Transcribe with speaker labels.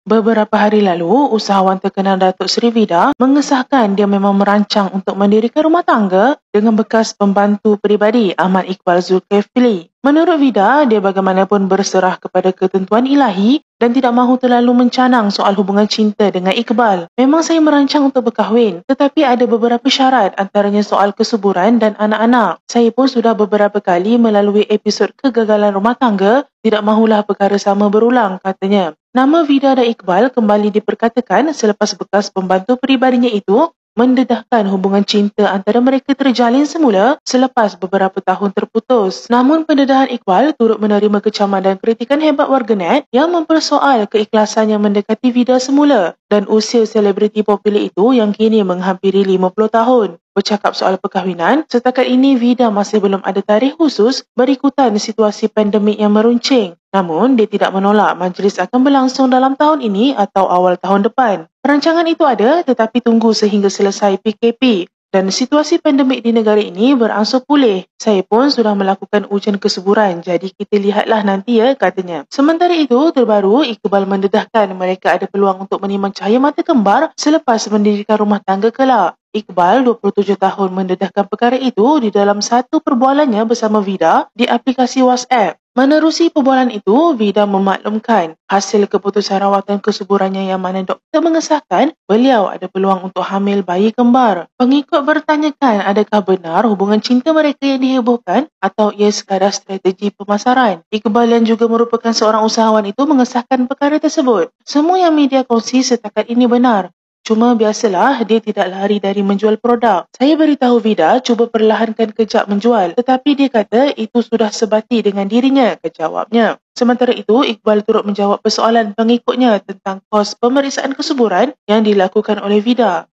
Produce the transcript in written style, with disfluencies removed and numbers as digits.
Speaker 1: Beberapa hari lalu, usahawan terkenal Datuk Seri Vida mengesahkan dia memang merancang untuk mendirikan rumah tangga dengan bekas pembantu peribadi Ahmad Iqbal Zulkifli. Menurut Vida, dia bagaimanapun berserah kepada ketentuan ilahi dan tidak mahu terlalu mencanang soal hubungan cinta dengan Iqbal. Memang saya merancang untuk berkahwin, tetapi ada beberapa syarat, antaranya soal kesuburan dan anak-anak. Saya pun sudah beberapa kali melalui episod kegagalan rumah tangga, tidak mahulah perkara sama berulang, katanya. Nama Vida dan Iqbal kembali diperkatakan selepas bekas pembantu peribadinya itu mendedahkan hubungan cinta antara mereka terjalin semula selepas beberapa tahun terputus. Namun pendedahan Iqbal turut menerima kecaman dan kritikan hebat warganet yang mempersoal keikhlasannya mendekati Vida semula dan usia selebriti popular itu yang kini menghampiri 50 tahun. Bercakap soal perkahwinan, setakat ini Vida masih belum ada tarikh khusus berikutan situasi pandemik yang meruncing. Namun, dia tidak menolak majlis akan berlangsung dalam tahun ini atau awal tahun depan. Perancangan itu ada tetapi tunggu sehingga selesai PKP dan situasi pandemik di negara ini berangsur pulih. Saya pun sudah melakukan ujian kesuburan, jadi kita lihatlah nanti ya, katanya. Sementara itu, terbaru Iqbal mendedahkan mereka ada peluang untuk menimang cahaya mata kembar selepas mendirikan rumah tangga kelak. Iqbal, 27 tahun, mendedahkan perkara itu di dalam satu perbualannya bersama Vida di aplikasi WhatsApp. Menerusi perbualan itu, Vida memaklumkan hasil keputusan rawatan kesuburannya yang mana doktor mengesahkan beliau ada peluang untuk hamil bayi kembar. Pengikut bertanyakan adakah benar hubungan cinta mereka yang dihebohkan atau ia sekadar strategi pemasaran. Iqbal yang juga merupakan seorang usahawan itu mengesahkan perkara tersebut. Semua yang media kongsi setakat ini benar. Cuma biasalah dia tidak lari dari menjual produk. Saya beritahu Vida cuba perlahankan kejap menjual, tetapi dia kata itu sudah sebati dengan dirinya, kejawabnya. Sementara itu, Iqbal turut menjawab persoalan pengikutnya tentang kos pemeriksaan kesuburan yang dilakukan oleh Vida.